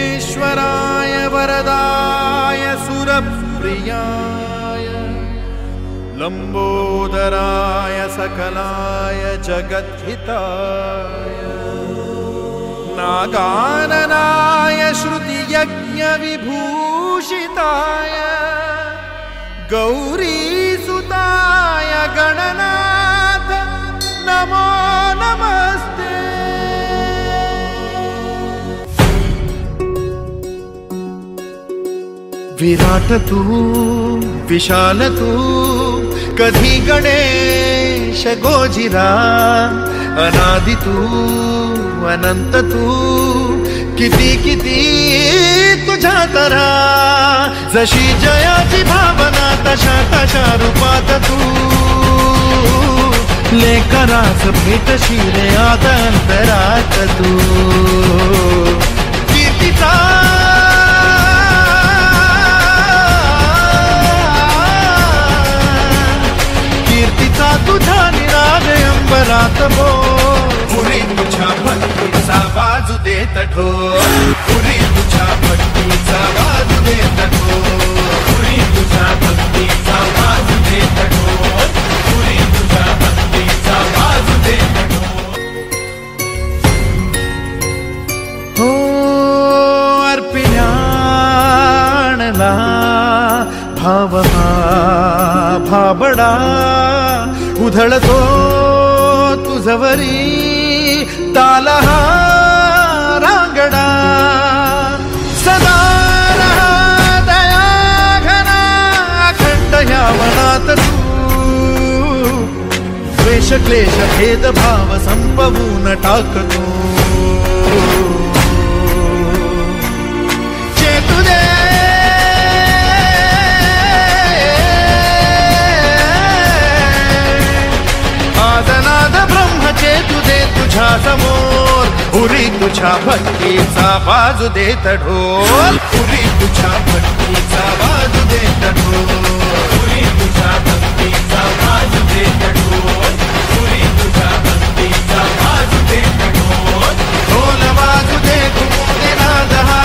विघ्नेश्वराय वरदाय सुरप्रियाय लंबोदराय सकलाय जगद्हिताय नागाननाय श्रुतियज्ञविभूषिताय गौरीसुताय गणनाथ नमो नमस्ते। विराट तू विशाल तू कधी गणेश गोजिरा अनादि तू अनंत तू किती किती तुझ्या तरा जशी जयाची भावना तशा तशा रूपात तू लेकरास भेट शिरे आदंतरात तू कीर्तीचा तुझा निराग अंबरात बोल पुरी तुझ्या भक्तीचा बाजू देत ढोल पुरी तुझ्या भक्तीचा बाजू देत ढोल पुरी तुझ्या भक्तीचा बाजू देत ढोल पुरी तुझ्या भक्तीचा बाजू देत ढोल। हो अर्पिण्याणला भाव भाबडा उधळतो तुझवरी ताला रांगडा सदा रहा दया घना अखंड ह्या वनात तू द्वेष क्लेश भेद भाव संपवून टाकतो चेतू दे तुझे तुझ्या समोर पुरी तुझ्या भक्तीचा बाजू देत ढोल पुरी तुझ्या भक्तीचा बाजू देत ढोल पुरी तुझ्या भक्तीचा बाजू देत ढोल पुरी तुझ्या भक्तीचा बाजू देत ढोल ढोल बाजू दे घुमू दे नाद हा